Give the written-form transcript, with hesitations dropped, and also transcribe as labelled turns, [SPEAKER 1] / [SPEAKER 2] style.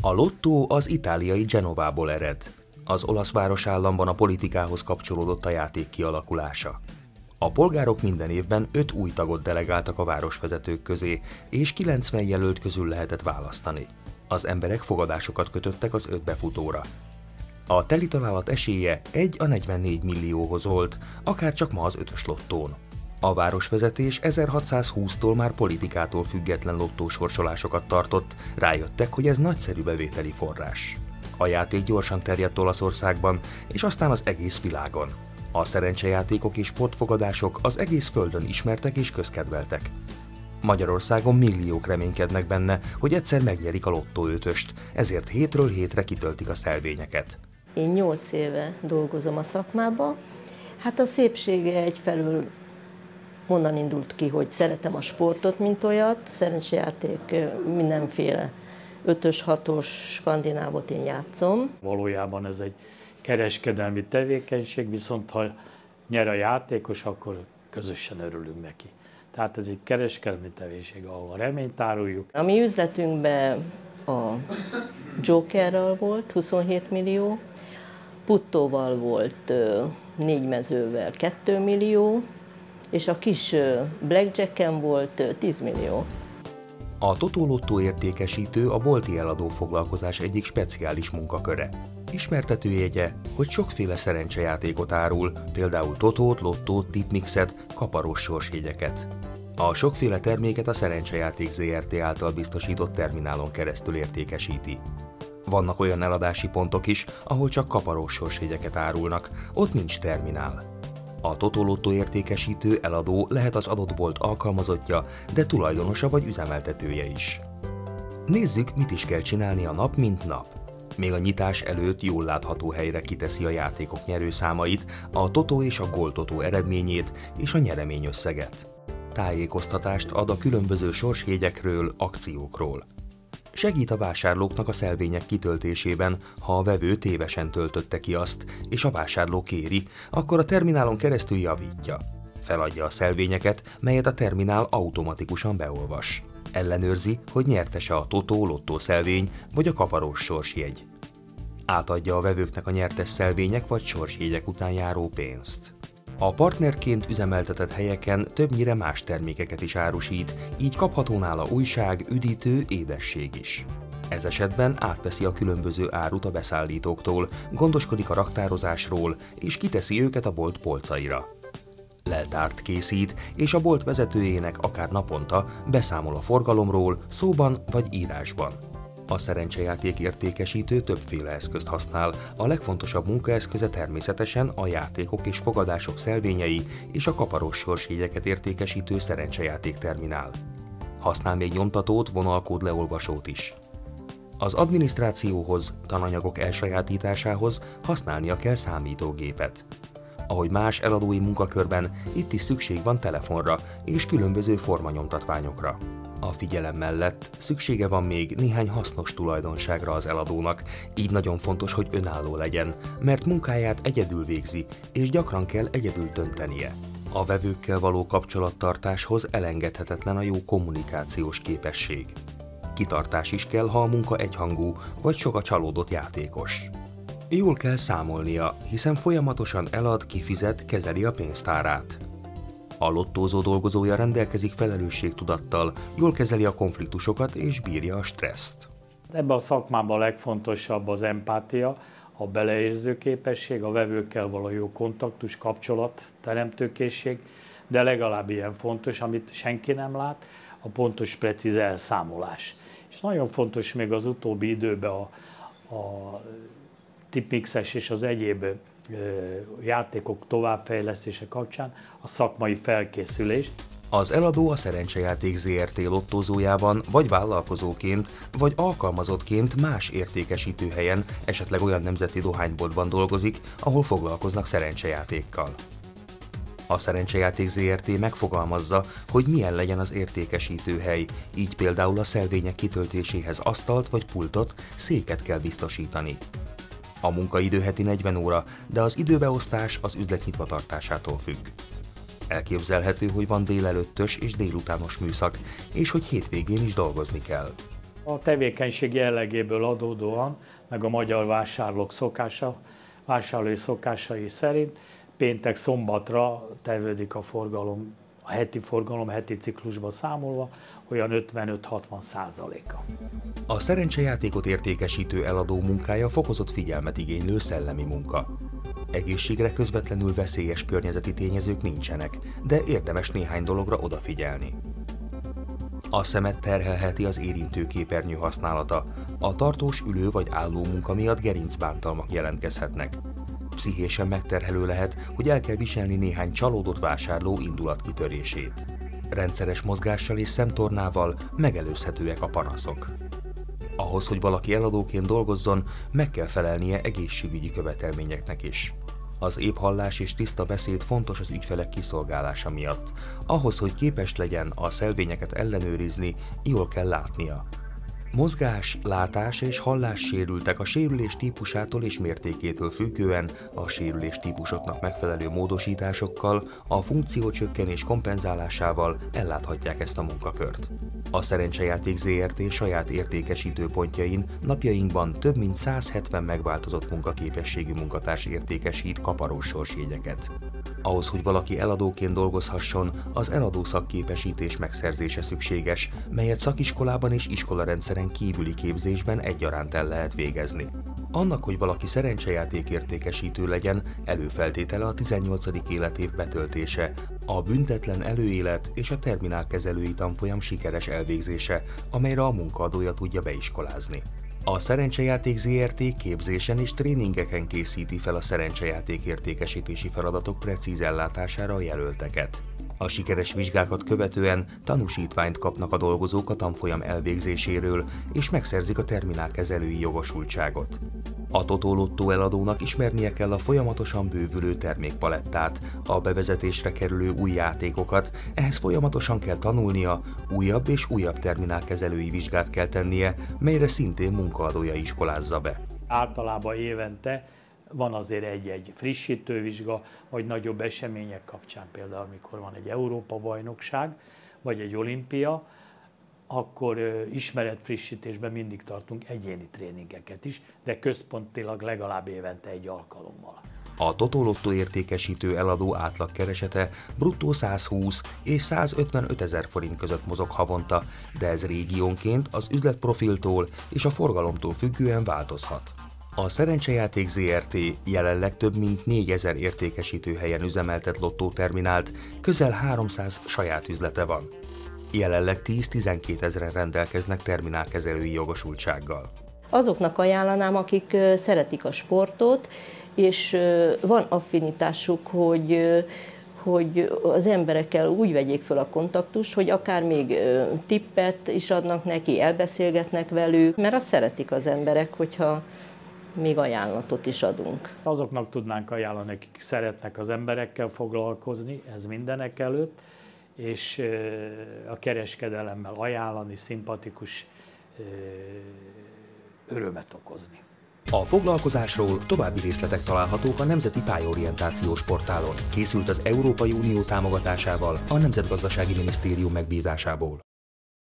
[SPEAKER 1] A lottó az itáliai Genovából ered. Az olasz városállamban a politikához kapcsolódott a játék kialakulása. A polgárok minden évben 5 új tagot delegáltak a városvezetők közé, és 90 jelölt közül lehetett választani. Az emberek fogadásokat kötöttek az 5 befutóra. A telitalálat esélye 1 a 44 millióhoz volt, akár csak ma az 5-ös lottón. A városvezetés 1620-tól már politikától független lottósorsolásokat tartott, rájöttek, hogy ez nagyszerű bevételi forrás. A játék gyorsan terjedt Olaszországban, és aztán az egész világon. A szerencsejátékok és sportfogadások az egész földön ismertek és közkedveltek. Magyarországon milliók reménykednek benne, hogy egyszer megnyerik a lottó 5-öst, ezért hétről hétre kitöltik a szelvényeket.
[SPEAKER 2] Én 8 éve dolgozom a szakmába. Hát a szépsége egyfelől onnan indult ki, hogy szeretem a sportot, mint olyat, szerencsejáték mindenféle 5-ös, 6-os skandinávot én játszom.
[SPEAKER 3] Valójában ez egy kereskedelmi tevékenység, viszont ha nyer a játékos, akkor közösen örülünk neki. Tehát ez egy kereskedelmi tevékenység, ahol a reményt áruljuk.
[SPEAKER 2] A mi üzletünkben a Jokerral volt 27 millió, Puttóval volt 4 mezővel 2 millió, és a kis Blackjacken volt 10 millió.
[SPEAKER 1] A Totó Lottó értékesítő a bolti eladó foglalkozás egyik speciális munkaköre. Ismertetőjegye, hogy sokféle szerencsejátékot árul, például totót, lottót, tipmixet, kaparós sorsjegyeket. A sokféle terméket a Szerencsejáték Zrt. Által biztosított terminálon keresztül értékesíti. Vannak olyan eladási pontok is, ahol csak kaparós sorsjegyeket árulnak, ott nincs terminál. A Totó Lottó értékesítő eladó lehet az adott bolt alkalmazottja, de tulajdonosa vagy üzemeltetője is. Nézzük, mit is kell csinálni a nap, mint nap. Még a nyitás előtt jól látható helyre kiteszi a játékok nyerőszámait, a totó és a góltotó eredményét és a nyereményösszeget. Tájékoztatást ad a különböző sorsjegyekről, akciókról. Segít a vásárlóknak a szelvények kitöltésében, ha a vevő tévesen töltötte ki azt, és a vásárló kéri, akkor a terminálon keresztül javítja. Feladja a szelvényeket, melyet a terminál automatikusan beolvas. Ellenőrzi, hogy nyertese a totó, lottó szelvény vagy a kaparós sorsjegy. Átadja a vevőknek a nyertes szelvények vagy sorsjegyek után járó pénzt. A partnerként üzemeltetett helyeken többnyire más termékeket is árusít, így kapható nála újság, üdítő, édesség is. Ez esetben átveszi a különböző árut a beszállítóktól, gondoskodik a raktározásról és kiteszi őket a bolt polcaira. Leltárt készít, és a bolt vezetőjének akár naponta beszámol a forgalomról, szóban vagy írásban. A szerencsejáték értékesítő többféle eszközt használ, a legfontosabb munkaeszköze természetesen a játékok és fogadások szelvényei és a kaparós sorsjegyeket értékesítő szerencsejáték terminál. Használ még nyomtatót, vonalkód leolvasót is. Az adminisztrációhoz, tananyagok elsajátításához használnia kell számítógépet. Ahogy más eladói munkakörben, itt is szükség van telefonra és különböző formanyomtatványokra. A figyelem mellett szüksége van még néhány hasznos tulajdonságra az eladónak, így nagyon fontos, hogy önálló legyen, mert munkáját egyedül végzi, és gyakran kell egyedül döntenie. A vevőkkel való kapcsolattartáshoz elengedhetetlen a jó kommunikációs képesség. Kitartás is kell, ha a munka egyhangú, vagy sok a csalódott játékos. Jól kell számolnia, hiszen folyamatosan elad, kifizet, kezeli a pénztárát. A lottózó dolgozója rendelkezik felelősségtudattal, jól kezeli a konfliktusokat és bírja a stresszt.
[SPEAKER 3] Ebben a szakmában a legfontosabb az empátia, a beleérző képesség, a vevőkkel való jó kontaktus, kapcsolat, teremtőkészség, de legalább ilyen fontos, amit senki nem lát, a pontos, precíz elszámolás. És nagyon fontos még az utóbbi időben a tipmixes és az egyéb játékok továbbfejlesztése kapcsán a szakmai felkészülés.
[SPEAKER 1] Az eladó a Szerencsejáték Zrt. Lottózójában vagy vállalkozóként, vagy alkalmazottként más értékesítőhelyen, esetleg olyan nemzeti dohányboltban dolgozik, ahol foglalkoznak szerencsejátékkal. A Szerencsejáték Zrt. Megfogalmazza, hogy milyen legyen az értékesítőhely, így például a szelvények kitöltéséhez asztalt vagy pultot, széket kell biztosítani. A munkaidő heti 40 óra, de az időbeosztás az üzlet nyitvatartásától függ. Elképzelhető, hogy van délelőttös és délutános műszak, és hogy hétvégén is dolgozni kell.
[SPEAKER 3] A tevékenység jellegéből adódóan, meg a magyar vásárlói szokásai szerint péntek szombatra tevődik a forgalom, a heti ciklusba számolva, olyan 55-60%-a.
[SPEAKER 1] A szerencsejátékot értékesítő eladó munkája fokozott figyelmet igénylő szellemi munka. Egészségre közvetlenül veszélyes környezeti tényezők nincsenek, de érdemes néhány dologra odafigyelni. A szemet terhelheti az érintőképernyő használata, a tartós ülő vagy álló munka miatt gerincbántalmak jelentkezhetnek. Pszichésen megterhelő lehet, hogy el kell viselni néhány csalódott vásárló indulatkitörését. Rendszeres mozgással és szemtornával megelőzhetőek a panaszok. Ahhoz, hogy valaki eladóként dolgozzon, meg kell felelnie egészségügyi követelményeknek is. Az épp hallás és tiszta beszéd fontos az ügyfelek kiszolgálása miatt. Ahhoz, hogy képes legyen a szelvényeket ellenőrizni, jól kell látnia. Mozgás, látás és hallás sérültek a sérülés típusától és mértékétől függően a sérülés típusoknak megfelelő módosításokkal, a funkciócsökkenés kompenzálásával elláthatják ezt a munkakört. A Szerencsejáték Zrt. Saját értékesítőpontjain napjainkban több mint 170 megváltozott munkaképességű munkatárs értékesít kaparós sorsjegyeket. Ahhoz, hogy valaki eladóként dolgozhasson, az eladó szakképesítés megszerzése szükséges, melyet szakiskolában és iskolarendszeren kívüli képzésben egyaránt el lehet végezni. Annak, hogy valaki szerencsejáték értékesítő legyen, előfeltétele a 18. életév betöltése, a büntetlen előélet és a terminálkezelői tanfolyam sikeres elvégzése, amelyre a munkaadója tudja beiskolázni. A Szerencsejáték Zrt. Képzésen és tréningeken készíti fel a szerencsejáték értékesítési feladatok precíz ellátására a jelölteket. A sikeres vizsgákat követően tanúsítványt kapnak a dolgozók a tanfolyam elvégzéséről, és megszerzik a terminálkezelői jogosultságot. A Totó Lottó eladónak ismernie kell a folyamatosan bővülő termékpalettát, a bevezetésre kerülő új játékokat, ehhez folyamatosan kell tanulnia, újabb és újabb terminálkezelői vizsgát kell tennie, melyre szintén munkaadója iskolázza be.
[SPEAKER 3] Általában évente van azért egy frissítővizsga, vagy nagyobb események kapcsán, például amikor van egy Európa-bajnokság, vagy egy olimpia, akkor ismeretfrissítésben mindig tartunk egyéni tréningeket is, de központilag legalább évente egy alkalommal.
[SPEAKER 1] A Totó Lottó értékesítő eladó átlagkeresete bruttó 120 és 155 000 forint között mozog havonta, de ez régiónként az üzletprofiltól és a forgalomtól függően változhat. A Szerencsejáték Zrt. Jelenleg több mint 4000 értékesítőhelyen üzemeltet lottóterminált, közel 300 saját üzlete van. Jelenleg 10-12 ezeren rendelkeznek terminálkezelői jogosultsággal.
[SPEAKER 2] Azoknak ajánlanám, akik szeretik a sportot, és van affinitásuk, hogy az emberekkel úgy vegyék fel a kontaktust, hogy akár még tippet is adnak neki, elbeszélgetnek velük, mert azt szeretik az emberek, hogyha még ajánlatot is adunk.
[SPEAKER 3] Azoknak tudnánk ajánlani, akik szeretnek az emberekkel foglalkozni, ez mindenek előtt, és a kereskedelemmel ajánlani, szimpatikus, örömet okozni.
[SPEAKER 1] A foglalkozásról további részletek találhatók a Nemzeti Pályaorientációs portálon. Készült az Európai Unió támogatásával a Nemzetgazdasági Minisztérium megbízásából.